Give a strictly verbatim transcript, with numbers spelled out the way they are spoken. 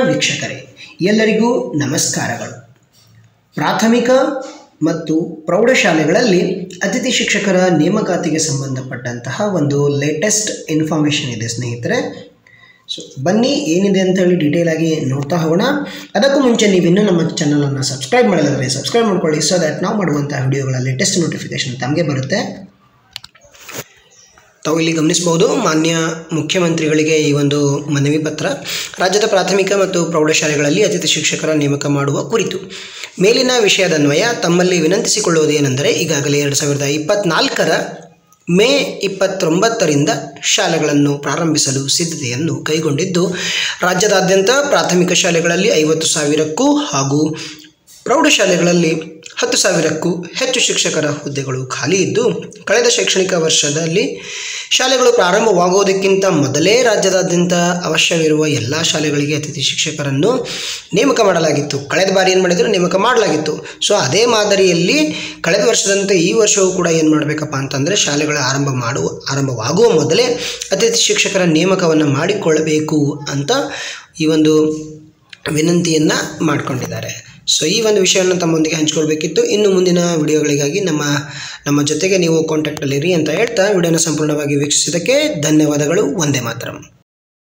ವೀಕ್ಷಕರೇ, ಎಲ್ಲರಿಗೂ ನಮಸ್ಕಾರಗಳು. ಪ್ರಾಥಮಿಕ ಮತ್ತು ಪ್ರೌಢಶಾಲೆಗಳಲ್ಲಿ ಅತಿಥಿ ಶಿಕ್ಷಕರ ನೇಮಕಾತಿಗೆ ಸಂಬಂಧಪಟ್ಟಂತಹ ಒಂದು ಲೇಟೆಸ್ಟ್ ಇನ್ಫಾರ್ಮೇಷನ್ ಇದೆ ಸ್ನೇಹಿತರೆ. ಸೊ ಬನ್ನಿ ಏನಿದೆ ಅಂತ ಹೇಳಿ ಡೀಟೇಲ್ ಆಗಿ ನೋಡ್ತಾ ಹೋಗೋಣ. ಅದಕ್ಕೂ ಮುಂಚೆ ನೀವಿನ್ನೂ ನಮ್ಮ ಚಾನಲನ್ನು ಸಬ್ಸ್ಕ್ರೈಬ್ ಮಾಡಿದರೆ ಸಬ್ಸ್ಕ್ರೈಬ್ ಮಾಡ್ಕೊಳ್ಳಿ, ಸೊ ದ್ಯಾಟ್ ನಾವು ಮಾಡುವಂಥ ವಿಡಿಯೋಗಳ ಲೇಟೆಸ್ಟ್ ನೋಟಿಫಿಕೇಶನ್ ತಮಗೆ ಬರುತ್ತೆ. ತಾವು ಇಲ್ಲಿ ಗಮನಿಸಬಹುದು, ಮಾನ್ಯ ಮುಖ್ಯಮಂತ್ರಿಗಳಿಗೆ ಈ ಒಂದು ಮನವಿ ಪತ್ರ. ರಾಜ್ಯದ ಪ್ರಾಥಮಿಕ ಮತ್ತು ಪ್ರೌಢಶಾಲೆಗಳಲ್ಲಿ ಅತಿಥಿ ಶಿಕ್ಷಕರ ನೇಮಕ ಮಾಡುವ ಕುರಿತು ಮೇಲಿನ ವಿಷಯದನ್ವಯ ತಮ್ಮಲ್ಲಿ ವಿನಂತಿಸಿಕೊಳ್ಳುವುದೇನೆಂದರೆ, ಈಗಾಗಲೇ ಎರಡು ಸಾವಿರದ ಇಪ್ಪತ್ತ್ನಾಲ್ಕರ ಮೇ ಇಪ್ಪತ್ತೊಂಬತ್ತರಿಂದ ಶಾಲೆಗಳನ್ನು ಪ್ರಾರಂಭಿಸಲು ಸಿದ್ಧತೆಯನ್ನು ಕೈಗೊಂಡಿದ್ದು, ರಾಜ್ಯದಾದ್ಯಂತ ಪ್ರಾಥಮಿಕ ಶಾಲೆಗಳಲ್ಲಿ ಐವತ್ತು ಸಾವಿರಕ್ಕೂ ಹಾಗೂ ಪ್ರೌಢಶಾಲೆಗಳಲ್ಲಿ ಹತ್ತು ಸಾವಿರಕ್ಕೂ ಹೆಚ್ಚು ಶಿಕ್ಷಕರ ಹುದ್ದೆಗಳು ಖಾಲಿ ಇದ್ದು, ಕಳೆದ ಶೈಕ್ಷಣಿಕ ವರ್ಷದಲ್ಲಿ ಶಾಲೆಗಳು ಪ್ರಾರಂಭವಾಗುವುದಕ್ಕಿಂತ ಮೊದಲೇ ರಾಜ್ಯದಾದ್ಯಂತ ಅವಶ್ಯವಿರುವ ಎಲ್ಲ ಶಾಲೆಗಳಿಗೆ ಅತಿಥಿ ಶಿಕ್ಷಕರನ್ನು ನೇಮಕ ಮಾಡಲಾಗಿತ್ತು. ಕಳೆದ ಬಾರಿ ಏನು ಮಾಡಿದ್ರು, ನೇಮಕ ಮಾಡಲಾಗಿತ್ತು. ಸೊ ಅದೇ ಮಾದರಿಯಲ್ಲಿ ಕಳೆದ ವರ್ಷದಂತೆ ಈ ವರ್ಷವೂ ಕೂಡ ಏನು ಮಾಡಬೇಕಪ್ಪ ಅಂತಂದರೆ, ಶಾಲೆಗಳ ಆರಂಭ ಮಾಡುವ ಆರಂಭವಾಗುವ ಮೊದಲೇ ಅತಿಥಿ ಶಿಕ್ಷಕರ ನೇಮಕವನ್ನು ಮಾಡಿಕೊಳ್ಳಬೇಕು ಅಂತ ಈ ಒಂದು ವಿನಂತಿಯನ್ನು ಮಾಡಿಕೊಂಡಿದ್ದಾರೆ. ಸೊ ಈ ಒಂದು ವಿಷಯವನ್ನು ತಮ್ಮೊಂದಿಗೆ ಹಂಚಿಕೊಳ್ಬೇಕಿತ್ತು. ಇನ್ನು ಮುಂದಿನ ವಿಡಿಯೋಗಳಿಗಾಗಿ ನಮ್ಮ ನಮ್ಮ ಜೊತೆಗೆ ನೀವು ಕಾಂಟ್ಯಾಕ್ಟಲ್ಲಿರಿ ಅಂತ ಹೇಳ್ತಾ ವಿಡಿಯೋನ ಸಂಪೂರ್ಣವಾಗಿ ವೀಕ್ಷಿಸಿದ್ದಕ್ಕೆ ಧನ್ಯವಾದಗಳು. ವಂದೇ ಮಾತರಂ.